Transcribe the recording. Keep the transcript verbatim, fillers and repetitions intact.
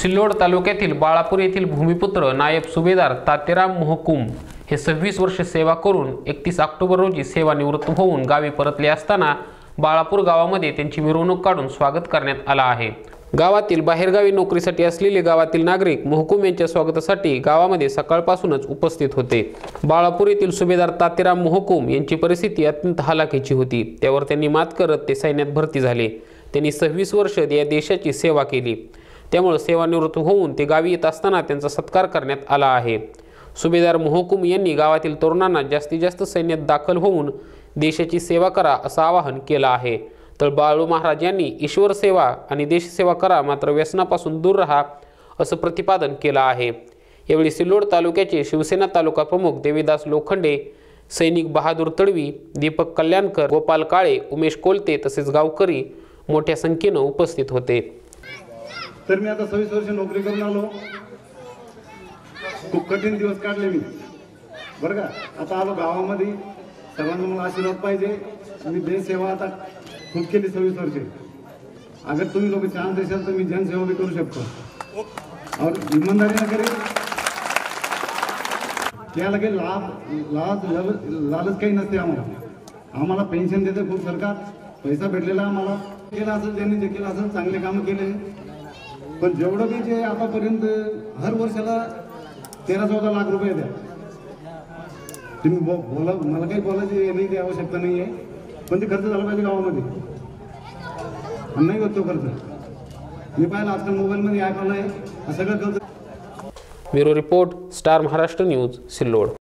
सिल्लोड तालुक्यातील बाळापूर येथील भूमिपुत्र नायब सुभेदार तातेराम मोहकूम हे सव्वीस वर्ष सेवा करून एकतीस ऑक्टोबर रोजी सेवानिवृत्त होऊन गावी परतले असताना बाळापूर गावामध्ये त्यांची मिरवणूक काढून स्वागत करण्यात आला आहे। गावातील बाहेरगावी नोकरीसाठी असलेले गावातील नागरिक मोहकूम यांच्या स्वागतासाठी गावामध्ये सकाळपासूनच उपस्थित होते। बाळापूर येथील सुभेदार तातेराम मोहकूम यांची परिस्थिती अत्यंत हलाखीची होती। त्यावर त्यांनी मात करत ते सैन्यात भरती झाले। त्यांनी सव्वीस वर्ष या देशाची सेवा केली। त्यामुळे सेवानिवृत्त होऊन ते गावी येत असताना त्यांचा सत्कार करण्यात आला आहे। सुभेदार मोहकूम यांनी गावातील तरुणांना जास्तीत जास्त सैन्यात दाखल होऊन देशाची सेवा करा असं आवाहन केलं आहे। तर बाळू महाराज यांनी ईश्वर सेवा आणि देशसेवा करा, मात्र व्यसनापासून दूर राहा असं प्रतिपादन केलं आहे। यावेळी सिल्लोड तालुक्याचे शिवसेना तालुका प्रमुख देवीदास लोखंडे, सैनिक बहादूर तडवी, दीपक कल्याणकर, गोपाल काळे, उमेश कोलते तसेच गावकरी मोठ्या संख्येने उपस्थित होते। तर मी आता सव्वीस वर्ष नोकरी करून आलो। खूप कठीण दिवस काढले मी, बरं का। आता आलो गावामध्ये, सर्वांना मला आशीर्वाद पाहिजे। मी देशसेवा आता खूप केली सव्वीस वर्षे। अगर तुम्ही लोक चान्स देशाल तर मी जनसेवा भी करू शकतो और ईमानदारीने करेल। त्याला काही लाभ लाभ लालच काही नसते। आम्हाला आम्हाला पेन्शन देते खूप सरकार, पैसा भेटलेला आम्हाला। केलं असेल ज्यांनी जे केलं असेल चांगले कामं केले, पण जेवढं बी जे आतापर्यंत हर वर्षाला तेरा चौदा लाख रुपये द्या। तुम्ही बोला, मला काही बोलायची नाही आवश्यकता नाही आहे, पण ते खर्च झाला पाहिजे गावामध्ये। नाही होत तो खर्च। मी पाहिलं आजकाल मोबाईलमध्ये ॲप आला आहे, सगळं खर्च। Bureau report, star Maharashtra news, Sillod.